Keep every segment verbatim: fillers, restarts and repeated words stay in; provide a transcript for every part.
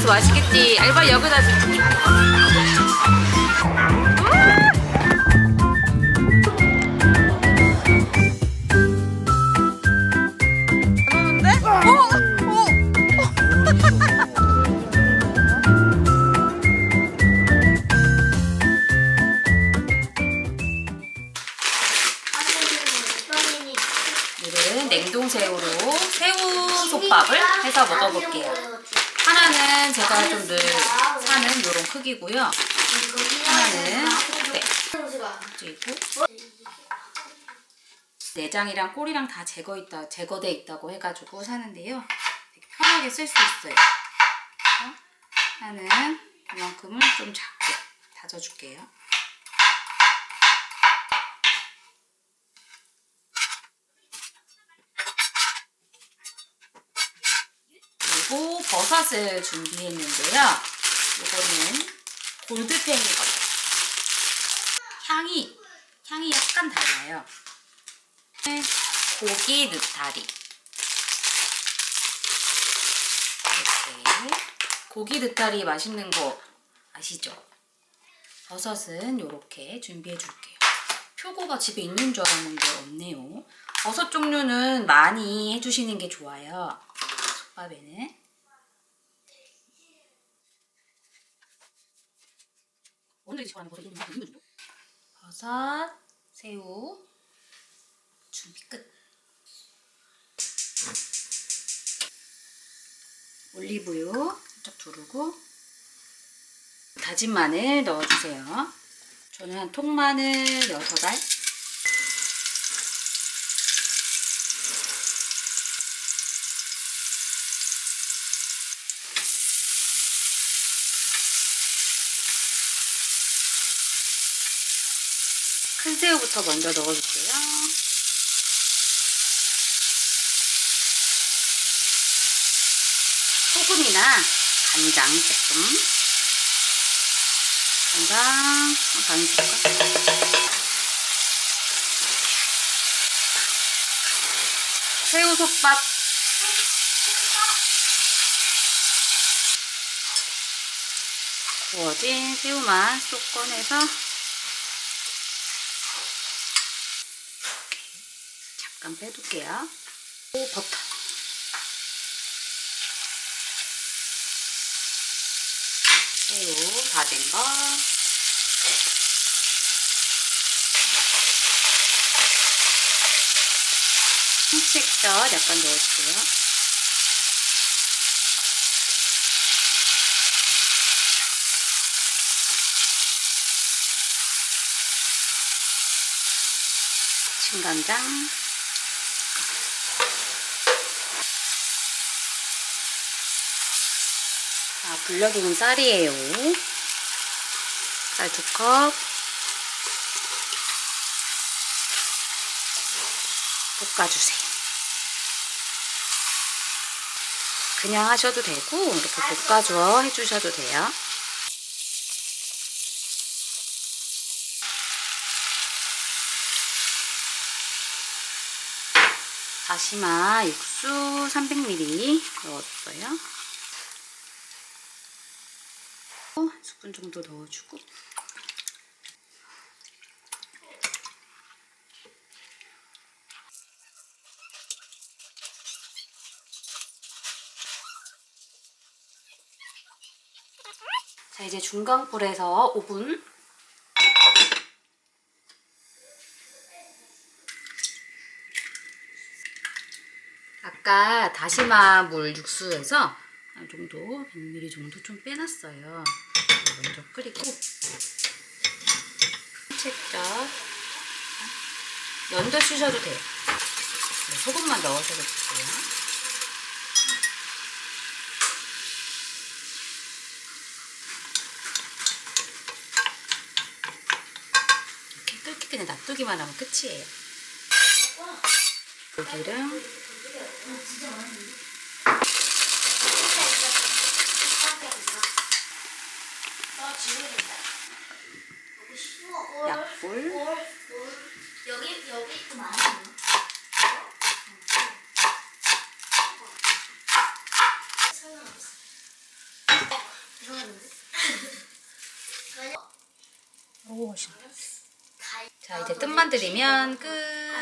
만들어서 맛있겠지. 알바 여기다 줄게. 오늘은 냉동새우로 새우 솥밥을 해서 먹어볼게요. 하나는 제가 좀 늘 사는 이런 크기고요. 하나는 네. 그리고 내장이랑 꼬리랑 다 제거 있다, 제거돼 있다고 해가지고 사는데요. 되게 편하게 쓸 수 있어요. 하나는 이만큼을 좀 작게 다져줄게요. 그리고 버섯을 준비했는데요. 이거는 골드팽이거든요. 향이, 향이 약간 달라요. 고기 느타리. 이렇게. 고기 느타리 맛있는 거 아시죠? 버섯은 이렇게 준비해 줄게요. 표고가 집에 있는 줄 알았는데 없네요. 버섯 종류는 많이 해주시는 게 좋아요. 솥밥에는. 버섯, 새우 준비 끝. 올리브유 살짝 두르고 다진 마늘 넣어주세요. 저는 한 통마늘 여섯 알. 큰 새우부터 먼저 넣어줄게요. 소금이나 간장 조금. 간장, 간장 줄까? 새우 솥밥. 구워진 새우만 쏙 꺼내서 잠깐 빼둘게요. 오, 버터. 새우 다 된 거. 색젓 약간 넣어줄게요. 진간장. 자, 불려둔 쌀이에요. 쌀 두 컵. 볶아주세요. 그냥 하셔도 되고 이렇게 볶아줘 해주셔도 돼요. 다시마 육수 삼백 밀리리터 넣어줬어요. 한 스푼 정도 넣어주고 자, 이제 중강불에서 오 분. 아까 다시마 물 육수에서 한 정도 백 밀리리터 정도 좀 빼놨어요. 먼저 끓이고 채젓 면도 쓰셔도 돼요. 네, 소금만 넣어서 넣을게요. 이렇게 끓기 그냥 놔두기만 하면 끝이에요. 고기름 약불 여기 여기 좀 많이. 이제 뜸만 들이면 끝.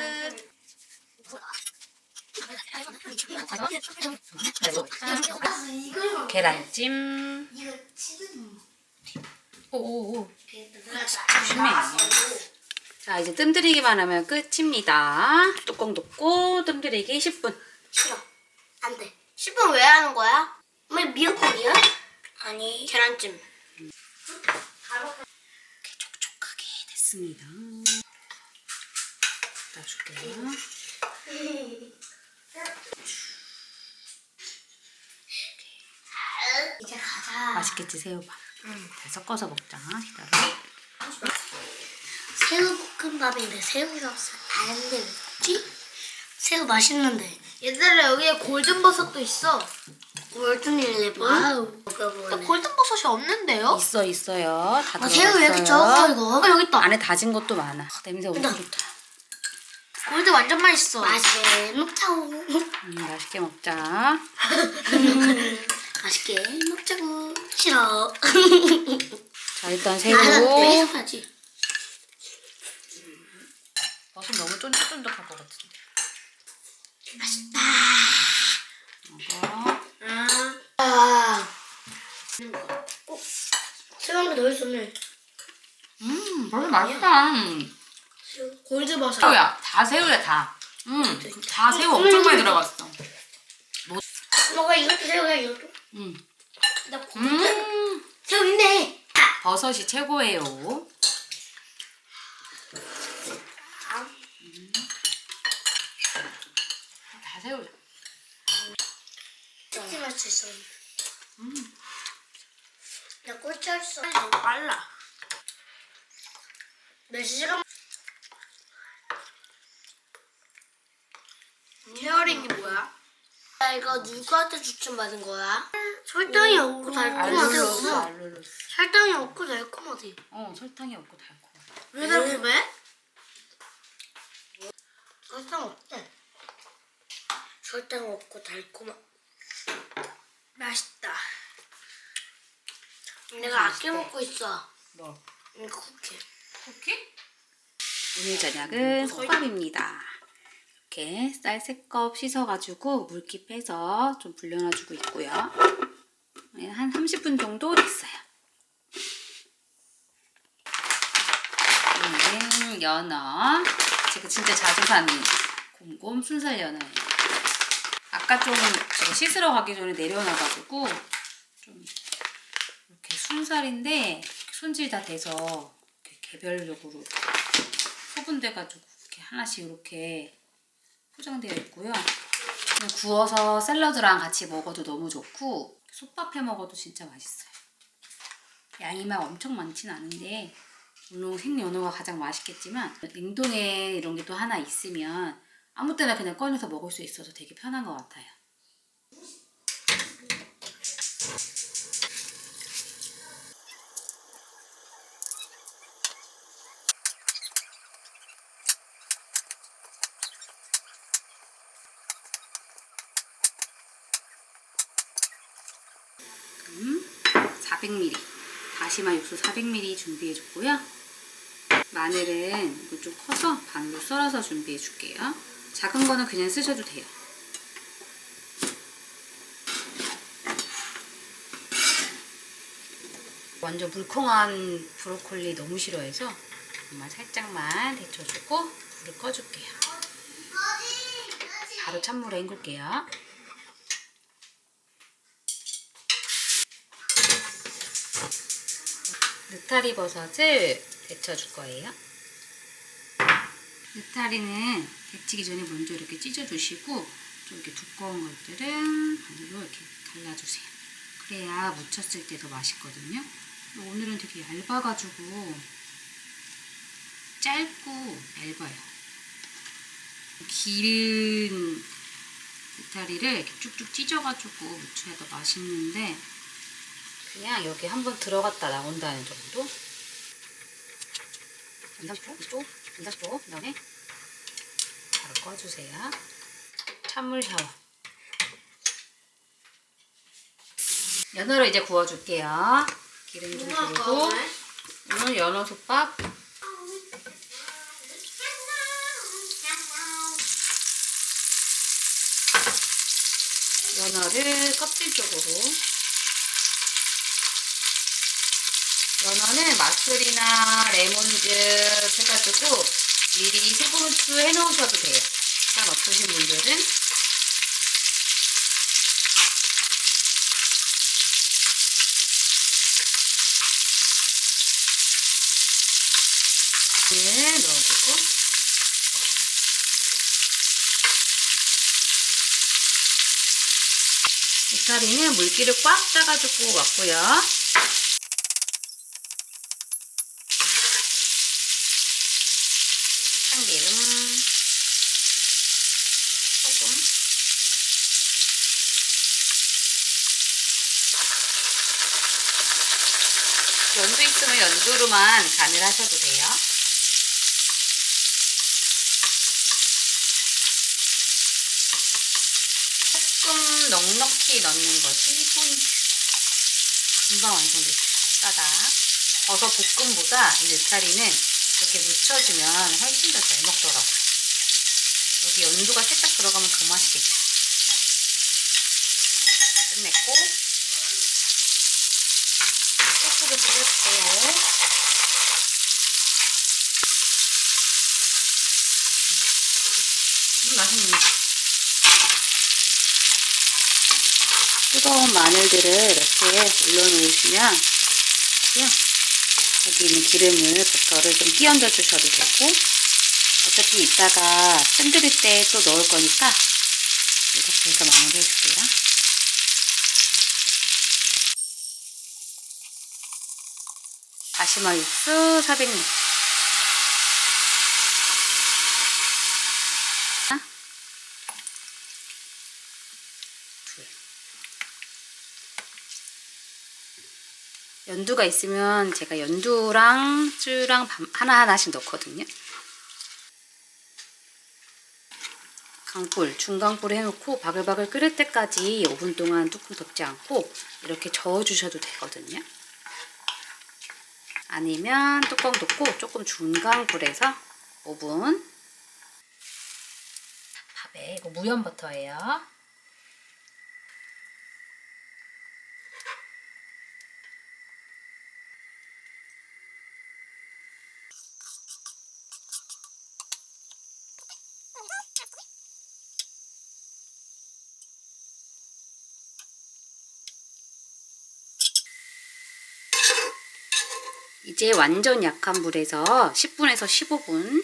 계란찜. 오오오. 조심해. 자, 이제 뜸 들이기만 하면 끝입니다. 뚜껑 덮고 뜸 들이기 십 분. 싫어. 안 돼. 십 분 왜 하는 거야? 왜 미역국이야? 아니. 계란찜. 이렇게 촉촉하게 됐습니다. 놔줄게요. 이제 가자. 맛있겠지, 새우밥. 응. 잘 섞어서 먹자. 기다려. 새우볶음밥인데 새우가 없어. 안 돼. 뭐지? 새우 맛있는데. 얘들아, 여기에 골든버섯도 있어. 골든일레븐? 와우. 골든버섯이 없는데요? 있어, 있어요. 다 아, 들어갔어요. 새우 왜 이렇게 적어, 이거? 아, 여기 있다. 안에 다진 것도 많아. 아, 냄새 엄청 좋다. 골드 완전 맛있어. 맛있게 먹자고. 음, 맛있게 먹자. 음, 맛있게 먹자고. 싫어. 자, 일단 새우. 해야지. 버섯 너무 쫀득쫀득할 것 같은데. 맛있다. 먹어. 아. 어, 새우 한 개 더 있었네. 음, 버섯 맛있다. 새우. 골드버섯. 새우야. 다 새우야, 다. 음, 다 새우 엄청 많이 들어갔어. 너가 이것도 새우야, 이것도? 음. 나 골드. 음. 새우 있네. 버섯이 최고예요. 음. 다 새우야. 찜할 수 있어. 음. 나 꼴찌 할 수. 너무 빨라. 몇 시간? 헤어링이 뭐야? 나 이거 누구한테 추천받은 거야? 설탕이 없고 달콤하대. 알룰로스, 알룰로스. 설탕이 없고 달콤하대. 어, 설탕이 없고 달콤해. 왜 달콤해? 설탕 없대. 설탕 없고 달콤하. 맛있다. 내가 아껴 먹고 있어. 뭐? 이거 쿠키. 쿠키? 오늘 저녁은 솥밥입니다. 이렇게 쌀 세 컵 씻어가지고 물기 빼서 좀 불려놔주고 있고요. 한 삼십 분 정도 됐어요. 오늘은 연어. 제가 진짜 자주 사는 곰곰 순살 연어예요. 아까 좀 제가 씻으러 가기 전에 내려놔가지고 좀 이렇게 순살인데 손질 다 돼서 이렇게 개별적으로 소분돼가지고 이렇게 하나씩 이렇게 포장되어 있고요. 그냥 구워서 샐러드랑 같이 먹어도 너무 좋고 솥밥해 먹어도 진짜 맛있어요. 양이 막 엄청 많진 않은데 물론 생연어가 가장 맛있겠지만 냉동에 이런 게 또 하나 있으면 아무 때나 그냥 꺼내서 먹을 수 있어서 되게 편한 것 같아요. 사백 밀리리터 다시마 육수 사백 밀리리터 준비해줬고요. 마늘은 이거 좀 커서 반으로 썰어서 준비해줄게요. 작은 거는 그냥 쓰셔도 돼요. 완전 물컹한 브로콜리 너무 싫어해서 정말 살짝만 데쳐주고 불을 꺼줄게요. 바로 찬물에 헹굴게요. 느타리 버섯을 데쳐줄 거예요. 느타리는 데치기 전에 먼저 이렇게 찢어주시고 좀 이렇게 두꺼운 것들은 반으로 이렇게 갈라주세요. 그래야 무쳤을 때 더 맛있거든요. 오늘은 되게 얇아가지고 짧고 얇아요. 긴 느타리를 이렇게 쭉쭉 찢어가지고 무쳐야 더 맛있는데 그냥 여기 한번 들어갔다 나온다는 정도? 이, 삼십 초? 이쪽? 이, 삼십 초? 그 다음에 바로 꺼주세요. 찬물 샤워. 연어를 이제 구워줄게요. 기름 좀 두르고 오늘 연어 솥밥 연어를 껍질 쪽으로. 연어는 맛술이나 레몬즙 해가지고 미리 소금 후추 해놓으셔도 돼요. 시간 없으신 분들은. 네, 넣어주고. 느타리는 물기를 꽉 짜가지고 왔고요. 참기름, 소금, 연두 있으면 연두로만 간을 하셔도 돼요. 조금 넉넉히 넣는 것이 포인트. 금방 완성됐어요. 따다. 버섯 볶음보다 이 느타리는 이렇게 묻혀주면 훨씬 더 잘 먹더라고요. 여기 연두가 살짝 들어가면 더 맛있겠죠. 끝냈고 소스를 뿌려주세요. 음, 맛있네. 뜨거운 마늘들을 이렇게 올려놓으시면 여기 있는 기름을, 버터를 좀 끼얹어 주셔도 되고, 어차피 이따가 뜸들일 때 또 넣을 거니까 이렇게 해서 마무리 해줄게요. 다시마 육수 사백 밀리리터. 연두가 있으면 제가 연두랑 쭈랑 하나하나씩 넣거든요. 강불, 중강불에 해놓고 바글바글 끓을 때까지 오 분 동안 뚜껑 덮지 않고 이렇게 저어주셔도 되거든요. 아니면 뚜껑 덮고 조금 중강불에서 오 분. 밥에 이거 무염 버터예요. 이제 완전 약한 불에서 십 분에서 십오 분.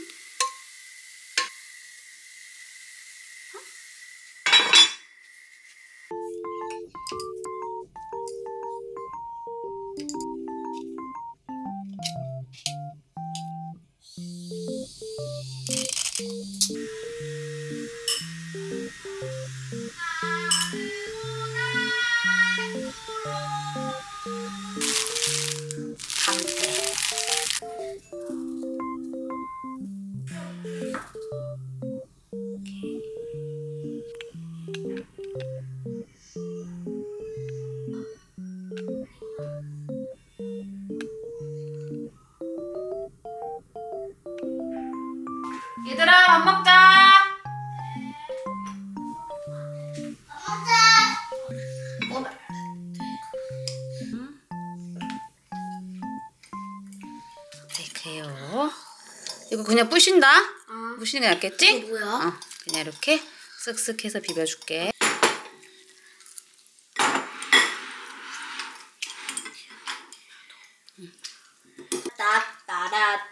얘들아, 밥 먹자. 네, 그래요. 이거 그냥 부신다. 어. 부시는 게 낫겠지? 이게 뭐야? 어, 그냥 이렇게 쓱쓱 해서 비벼줄게. 나, 나라.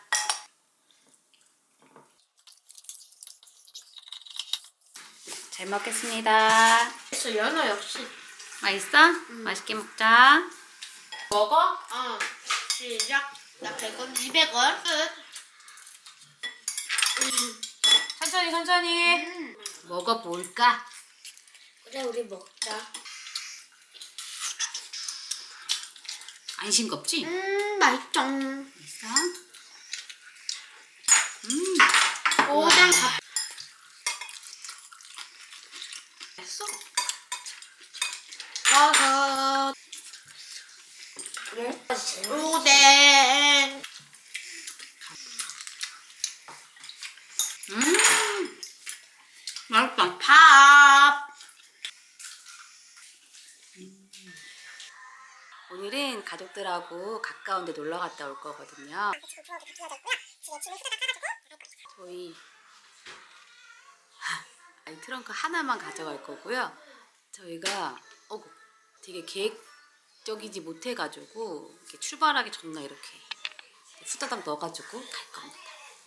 잘 먹겠습니다. 그래서 연어 역시. 맛있어? 응. 맛있게 먹자. 먹어? 어. 시작. 나 백 원, 이백 원. 끝. 음. 천천히 천천히. 음. 먹어볼까? 그래, 우리 먹자. 안 싱겁지? 음, 맛있죠. 맛있어? 음. 오뎅 밥. 맛있어? 버섯. 네? 오뎅. 음. 맛있다. 밥. 가족들하고 가까운 데 놀러 갔다 올 거거든요. 저희 아니, 트렁크 하나만 가져갈 거고요. 저희가 어, 되게 계획적이지 못해가지고 이렇게 출발하기 전날 이렇게 후다닥 넣어가지고 갈 겁니다.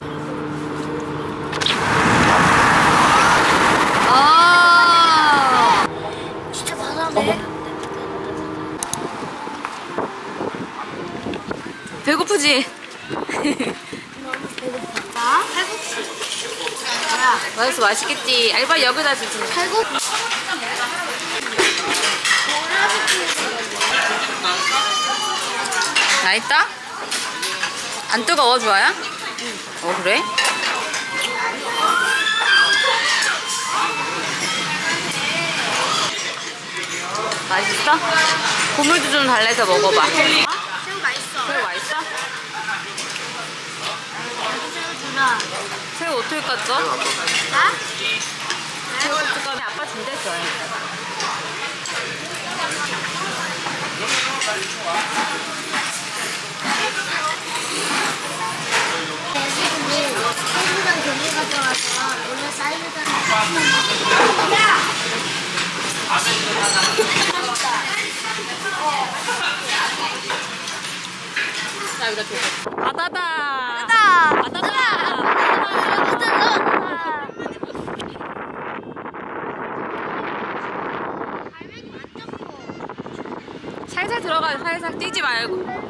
아 진짜 바다네. 배고프지? 너무 배고파. 칼국수. 맛있어, 맛있겠지. 알바 여기다 주지. 칼국. 다 있다? 안 뜨거워, 좋아요? 응. 어, 그래? 맛있어? 고물도 좀 달래서 먹어봐. 새우 맛있어. 새우 맛있어? 새우 주나. 새우 어떻게 깠어? 나? 새우 어떻게 까면 아빠 준댔어. 새우랑 고기 가져와서 오늘 사이드가. 야! 자, 여기다 줘. 바다다. 바다다. 바다다. 살살 들어가, 살살 뛰지 말고.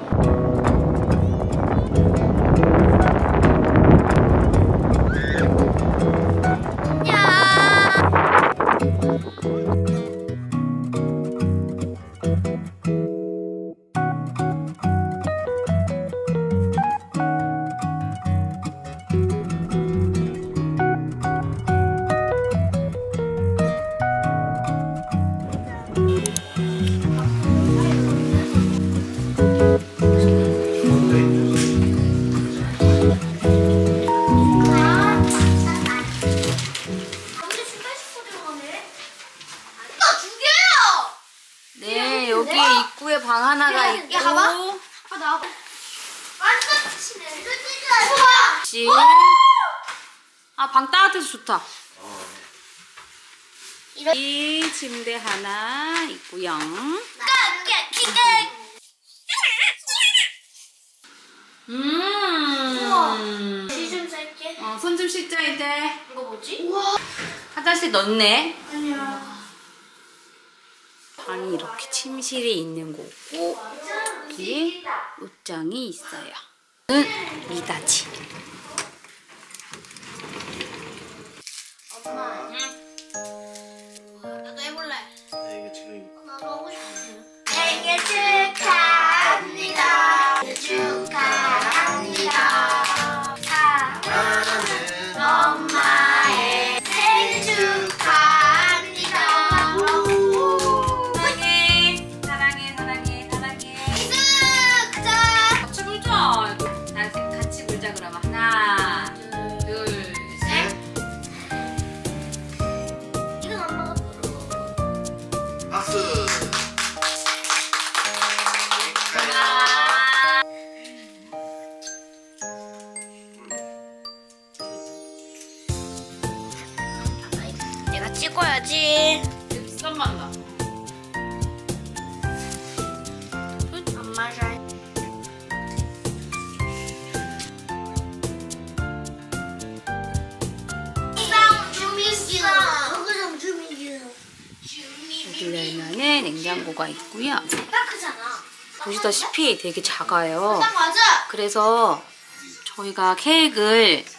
네, 여기 입구에 방 하나가 있고. 야, 봐봐. 아빠 나와봐. 완전 치네. 실. 아, 방 따뜻해서 좋다. 이 침대 하나 있고요. 음. 좀 쌀게. 어, 손 좀 씻자 이제. 이거 뭐지? 우와. 화장실 넣네. 아니야. 방이 이렇게 침실이 있는 거고 여기에 옷장이 있어요. 는 미닫이. 엄마. 나도 해볼래. 네, 이게 지금 나도 하고 싶어. 생일 축하합니다. 생일 축하합니다. 사랑하는 엄마의 생일 축하합니다. 사랑해, 사랑해, 사랑해, 사랑해. 쓱! 같이 불자. 다 같이 불자 그러면 하나, 둘, 셋. 이건 엄마가 불러. 박수. 내가 찍어야지. 비싼 맛 나. 안 맞아. 주민규. 거기서 주민규. 여기 열면은 냉장고가 있고요. 딱 크잖아. 보시다시피 되게 작아요. 딱 맞아. 그래서 저희가 케이크를 이렇게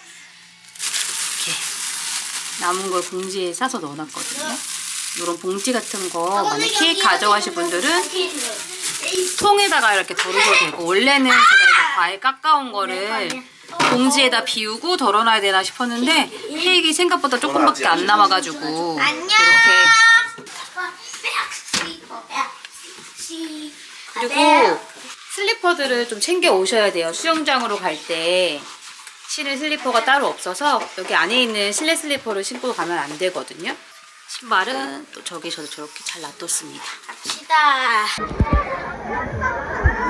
남은 걸 봉지에 싸서 넣어놨거든요. 이런 봉지 같은 거 만약 케이크 가져가실 분들은 통에다가 이렇게 덜어도 되고, 원래는 제가 이거 과일 깎아온 거를 봉지에다 비우고 덜어놔야 되나 싶었는데 케이크 생각보다 조금밖에 안 남아가지고 이렇게. 그리고 슬리퍼들을 좀 챙겨 오셔야 돼요. 수영장으로 갈 때 신을 슬리퍼가 따로 없어서 여기 안에 있는 실내 슬리퍼를 신고 가면 안 되거든요. 신발은 또 저기 저도 저렇게 잘 놔뒀습니다. 갑시다.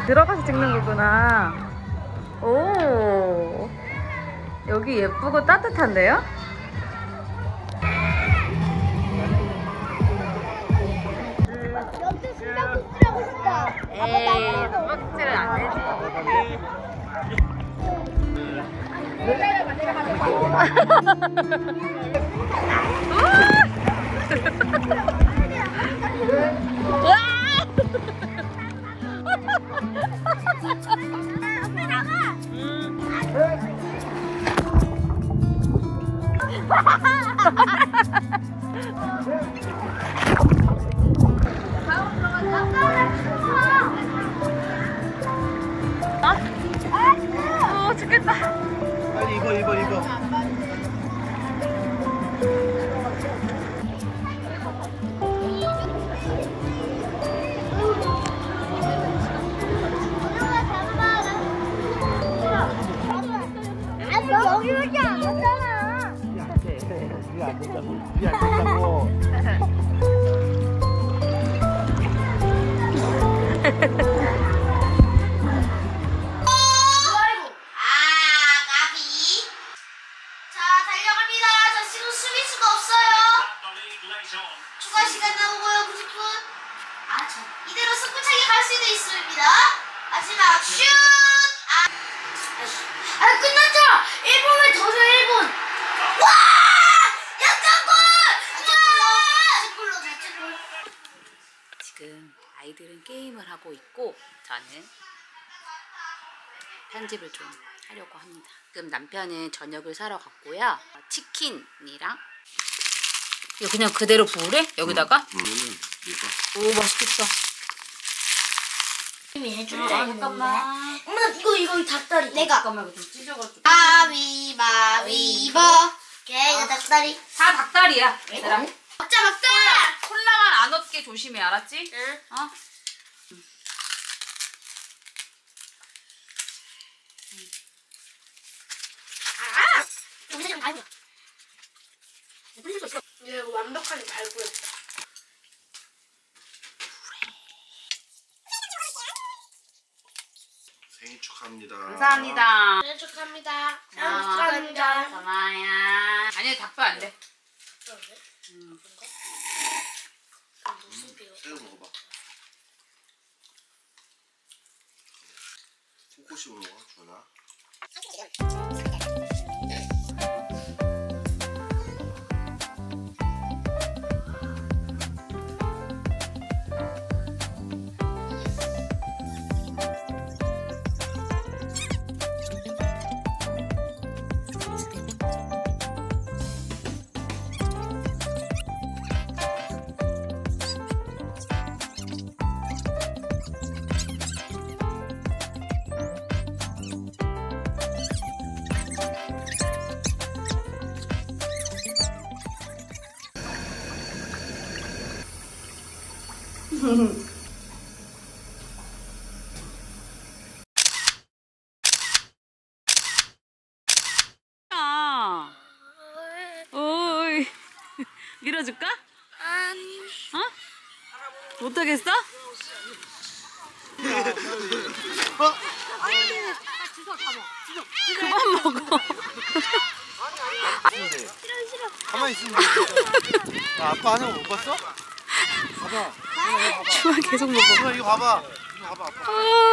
들어가서 찍는 거구나. 오, 여기 예쁘고 따뜻한데요? 여기 숨바꼭질 하고 싶다. 에이, 숨바꼭질은 안 되지. 어, 죽겠다. 빨리 입어 입어 입어. 여기밖에 안 왔잖아. 이게 안 돼. 이게 안 된다고. 이게 안 된다고. 추가 시간 나오고요, 구십 분. 아, 저 이대로 승부차기 갈 수도 있습니다. 마지막 슛! 아, 아 끝났잖아. 일 분만 더 줘, 일 분. 와! 역전골! 자책골로, 자책골. 지금 아이들은 게임을 하고 있고 저는 편집을 좀 하려고 합니다. 지금 남편은 저녁을 사러 갔고요. 치킨이랑 이거 그냥 그대로 부으래? 여기다가? 응, 이거. 오, 맛있겠다. 해줄게. 잠깐만. 엄마 이거 이거 닭다리. 내가. 잠깐만, 이거 좀 찢어가지고. 가위바위보. 걔가 닭다리. 다 닭다리야. 얘들아. 먹자 먹자. 콜라만 안 얻게 조심해, 알았지? 응. 어? 아! 여기서 좀 달고. 물릴 수 있어. 얘 완벽하게 달고였다. 생일 축하합니다. 감사합니다. 생일 축하합니다. 생일 아, 축하합니다. 고마야. 아니, 닭뼈 안 돼. 음. 새우 먹어봐. 코코씨 먹어, 주원아. 아, 오이. 밀어줄까? 아니. 어? 못하겠어? 그만 먹어. 가만히 있으면 돼. 야, 아빠 하는 거 못 봤어? 봐봐. 주아 계속 먹어. 이거 이거 봐봐. 이거 봐봐, 아빠.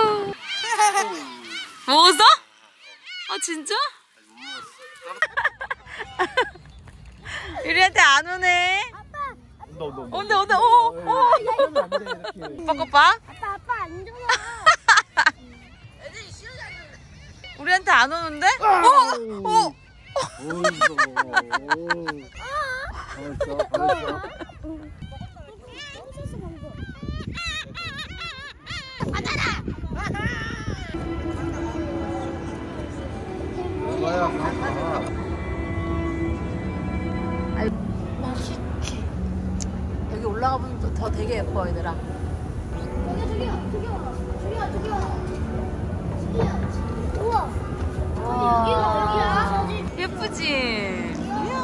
먹었어? 아, 진짜? 유리한테 안 오네. 온다, 온다, 온다. 온다, 온다. 오, 오. 이러면 안 돼, 이렇게. 오빠 거 봐. 아빠 아빠 안 좋아. 우리한테 안 오는데? 오, 오. 어이구. 잘했어, 잘했어. 뭐야, 가봐. 맛있지. 여기 올라가보면 더, 더 되게 예뻐, 얘들아. 저기 저기요 저기요 저기요 저기요 저기요. 우와. 와, 여기가 여기야. 예쁘지? 이야.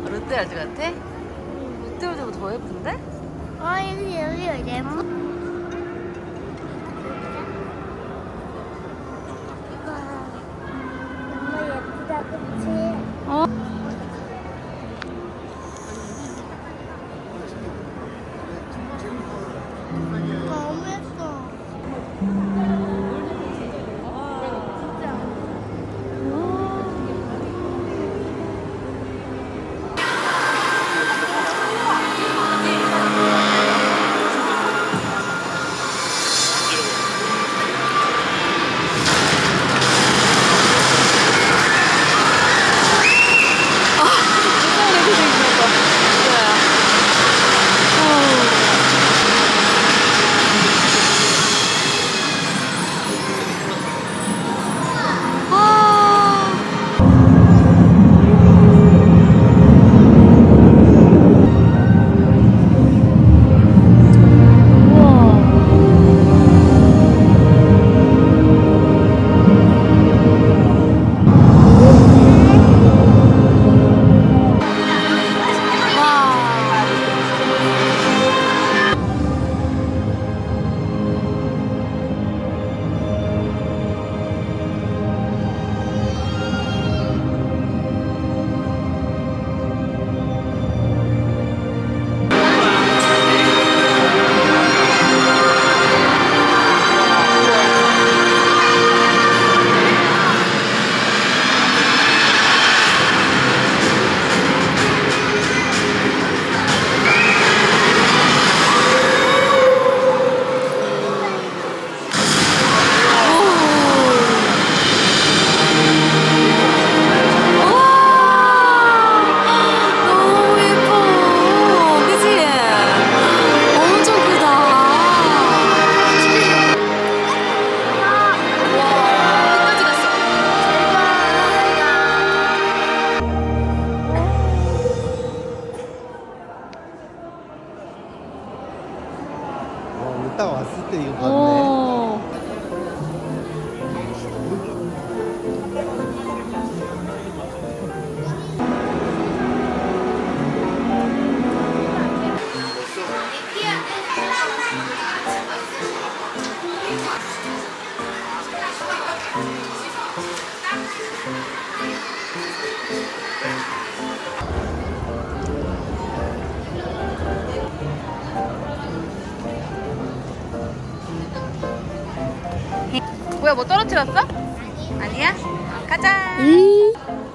롯데월드 같아? 롯데월드보다 더 예쁜데? 아 여기 여기 레몬. 갔다가 왔을 때 이거 봤네. 오. 뭐야, 뭐 떨어뜨렸어? 아니야? 가자.